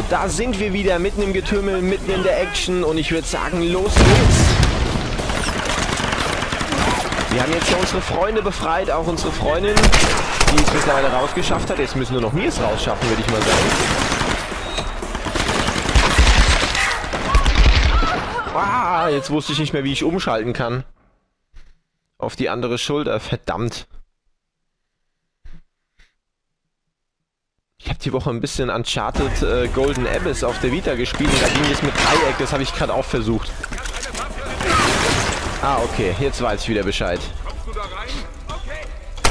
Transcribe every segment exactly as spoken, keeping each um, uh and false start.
Da sind wir wieder mitten im Getümmel, mitten in der Action und ich würde sagen, los geht's. Wir haben jetzt ja unsere Freunde befreit, auch unsere Freundin, die es mittlerweile rausgeschafft hat. Jetzt müssen nur noch wir es rausschaffen, würde ich mal sagen. Ah, jetzt wusste ich nicht mehr, wie ich umschalten kann. Auf die andere Schulter, verdammt. Ich habe die Woche ein bisschen Uncharted äh, Golden Abyss auf der Vita gespielt und da ging es mit Dreieck, das habe ich gerade auch versucht. Ah, okay, jetzt weiß ich wieder Bescheid. Kommst du da rein? Okay.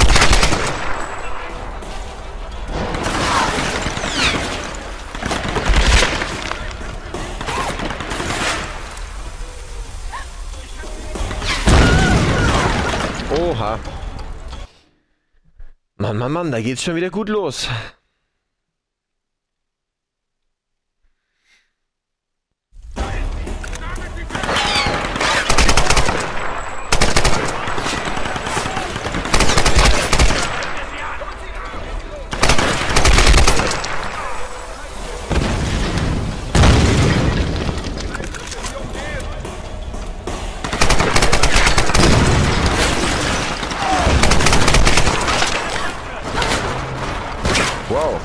Oha. Mann, Mann, Mann, da geht's schon wieder gut los. Wow.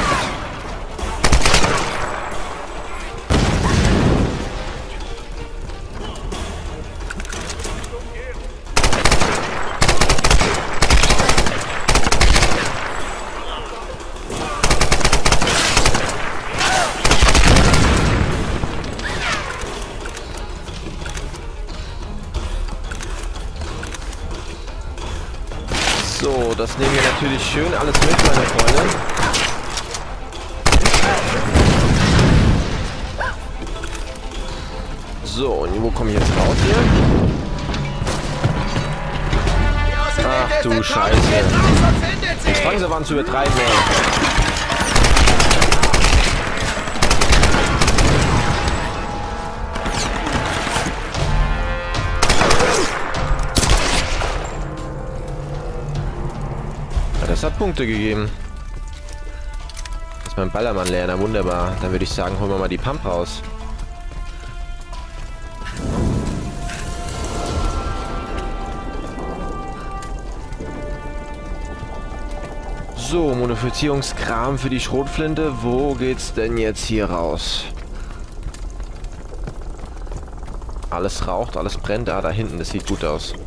So, das nehmen wir natürlich schön alles mit, meine Freunde. So, und wo komme ich jetzt raus hier? Ach du Scheiße. Jetzt fangen sie an zu übertreiben, ey. Ja, das hat Punkte gegeben. Jetzt mein Ballermann lernen, wunderbar. Dann würde ich sagen, holen wir mal die Pump raus. So, Modifizierungskram für die Schrotflinte. Wo geht's denn jetzt hier raus? Alles raucht, alles brennt. Ah, da hinten, das sieht gut aus.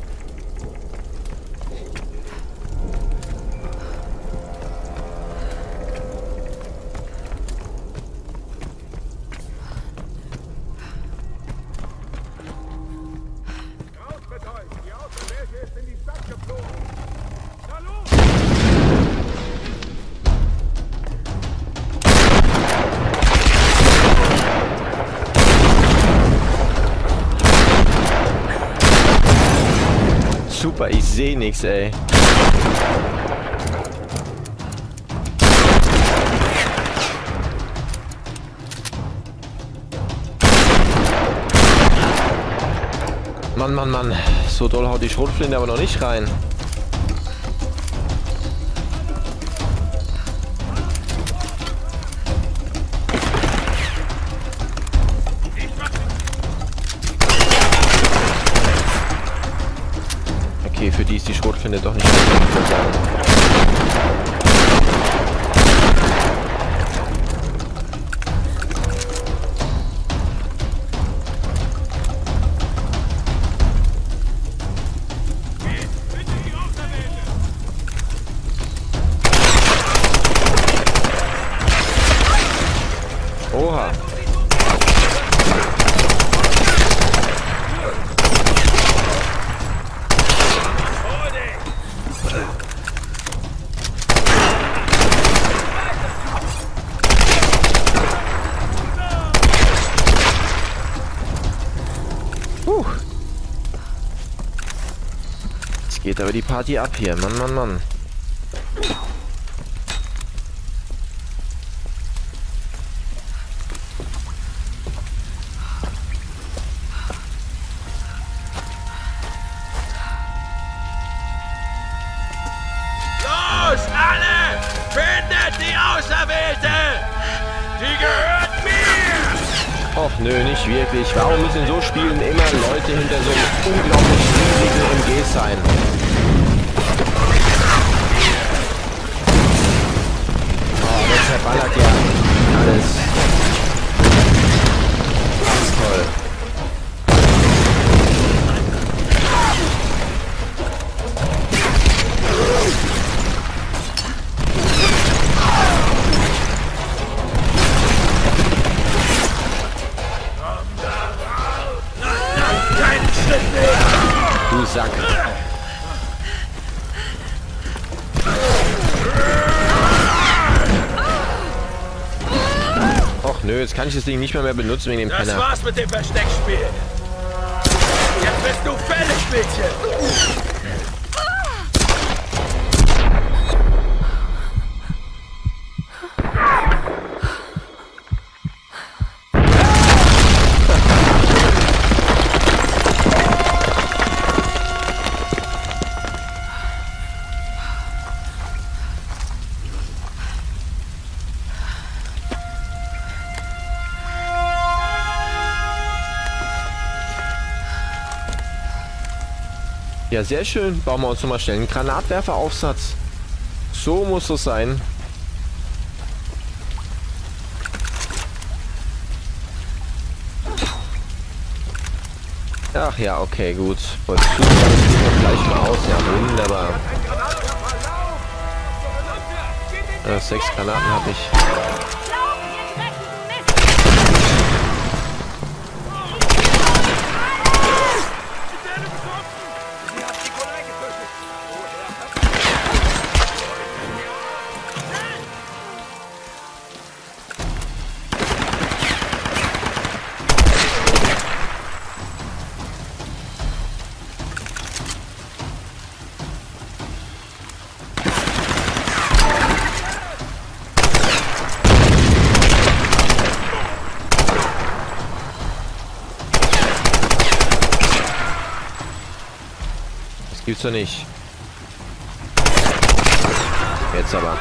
Raus mit euch! Die Außenwelt ist in die Stadt geflogen! Na los! Super, ich sehe nichts, ey. Mann, Mann, Mann. So doll haut die Schrotflinte aber noch nicht rein. Okay, für die ist die Schrotflinte doch nicht gut, muss man sagen. Oha. Puh. Jetzt geht aber die Party ab hier. Mann, Mann, Mann. Los, alle! Findet die Auserwählte! Sie gehört mir! Och nö, nicht wirklich. Warum müssen so Spielen immer Leute hinter so einem unglaublich riesigen M G sein? Oh, der zerballert ja alles. Ganz toll. Du Sack. Och nö, jetzt kann ich das Ding nicht mehr, mehr benutzen wegen dem Das Penner. war's mit dem Versteckspiel. Jetzt bist du fällig, Mädchen. Ja, sehr schön. Bauen wir uns nochmal schnell einen Granatwerferaufsatz. So muss es sein. Ach ja, okay, gut. Vollzug, das sieht doch gleich mal aus. Ja, wunderbar. Äh, sechs Granaten habe ich. Gibt's doch nicht. Jetzt aber.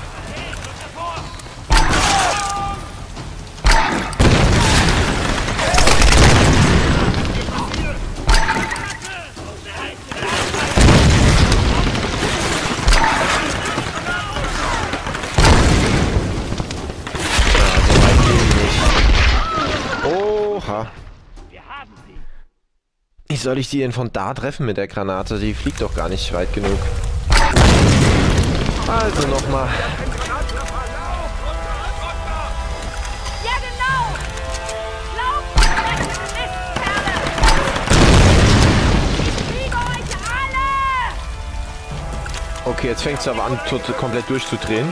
Oha. Wie soll ich die denn von da treffen mit der Granate? Die fliegt doch gar nicht weit genug. Also nochmal. Ja, genau! Lauft, Mistkerle! Ich liebe euch alle! Okay, jetzt fängt es aber an, tot, komplett durchzudrehen.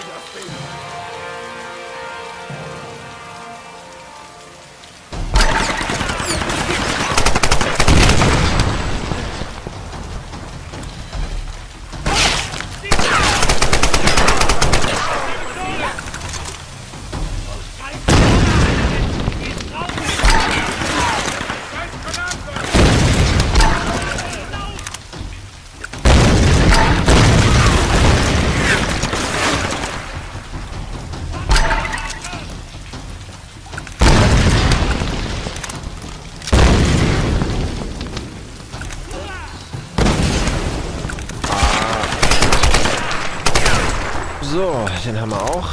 So, den haben wir auch.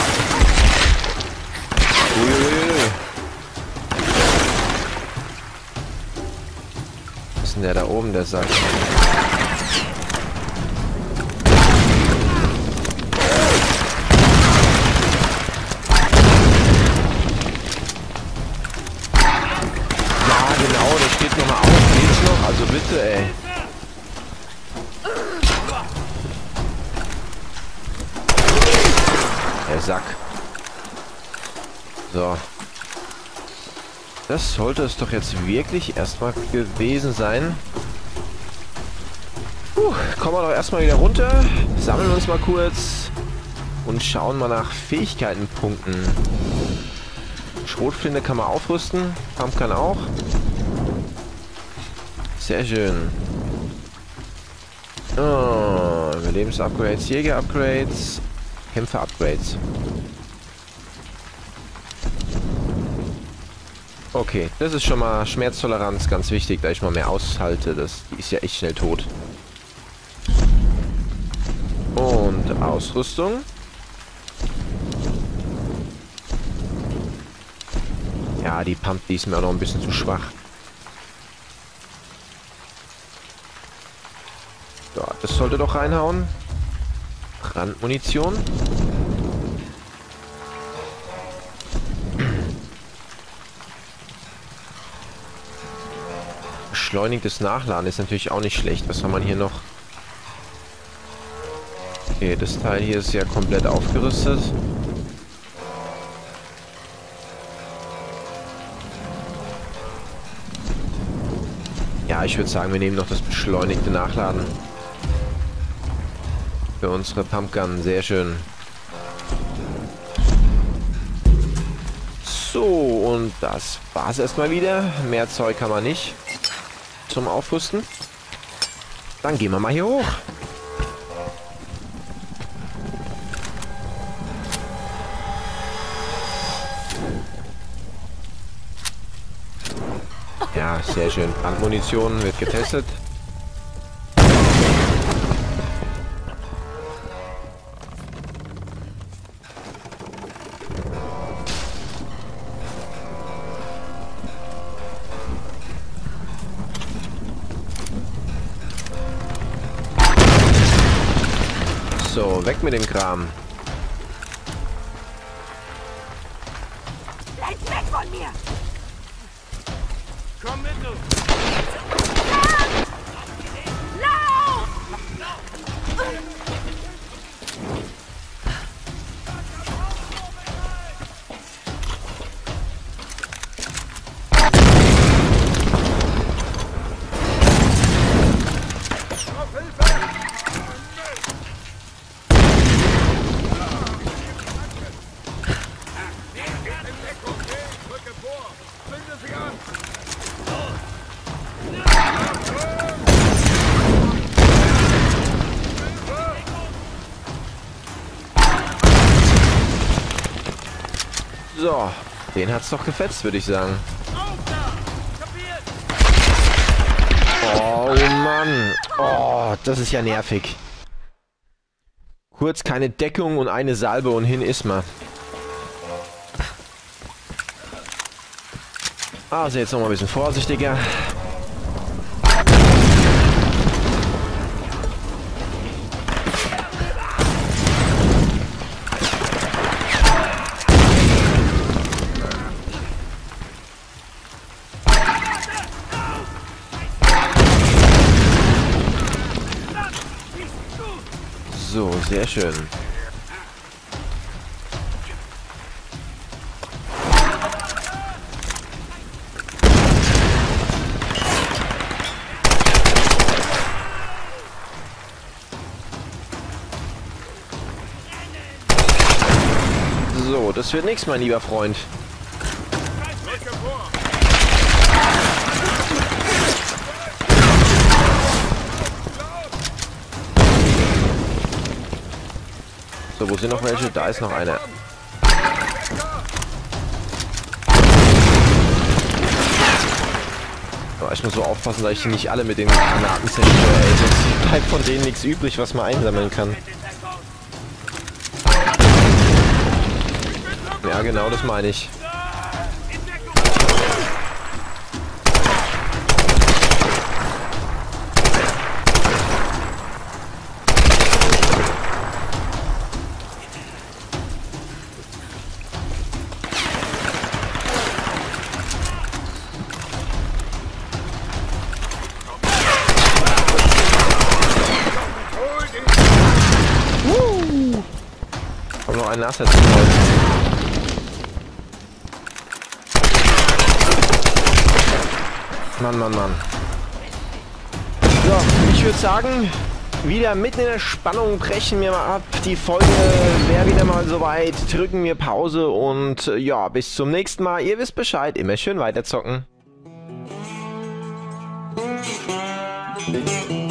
Uiuiui. Was ist denn der da oben, der sagt? Ja, genau, der steht nochmal auf. Geht's noch? Also bitte, ey. Der Sack. So. Das sollte es doch jetzt wirklich erstmal gewesen sein. Puh, kommen wir doch erstmal wieder runter, sammeln uns mal kurz und schauen mal nach Fähigkeitenpunkten. Schrotflinte kann man aufrüsten, Pumpgun auch. Sehr schön. Oh, Überlebens-Upgrades, Jäger-Upgrades, Kämpfer-Upgrades. Okay, das ist schon mal Schmerztoleranz, ganz wichtig, da ich mal mehr aushalte. Das, die ist ja echt schnell tot. Und Ausrüstung. Ja, die Pump, die ist mir auch noch ein bisschen zu schwach. So, das sollte doch reinhauen. Brandmunition. Beschleunigtes Nachladen ist natürlich auch nicht schlecht. Was haben wir hier noch? Okay, das Teil hier ist ja komplett aufgerüstet. Ja, ich würde sagen, wir nehmen noch das beschleunigte Nachladen. Für unsere Pumpgun, sehr schön. So, und das war's erstmal wieder. Mehr Zeug haben wir nicht zum Aufrüsten. Dann gehen wir mal hier hoch. Ja, sehr schön. Brandmunition wird getestet. So, weg mit dem Kram. Bleib weg von mir! Komm mit, du! Lauf! Auf Hilfe! Drücke vor! Zünde sie an! So, den hat's doch gefetzt, würde ich sagen. Oh Mann. Oh, das ist ja nervig. Kurz keine Deckung und eine Salbe und hin ist man. Also jetzt noch mal ein bisschen vorsichtiger. So, sehr schön. So, das wird nichts, mein lieber Freund. Drücke vor! So, wo sind noch welche? Da ist noch einer. Aber ich muss so aufpassen, dass ich die nicht alle mit den Granaten zerstöre, ey. Sonst bleibt von denen nichts übrig, was man einsammeln kann. Ja, genau, das meine ich. Kommt noch ein Nachsetzen heute. Mann, Mann, Mann. So, ich würde sagen, wieder mitten in der Spannung brechen wir mal ab. Die Folge wäre wieder mal soweit. Drücken wir Pause und äh, ja, bis zum nächsten Mal. Ihr wisst Bescheid, immer schön weiterzocken.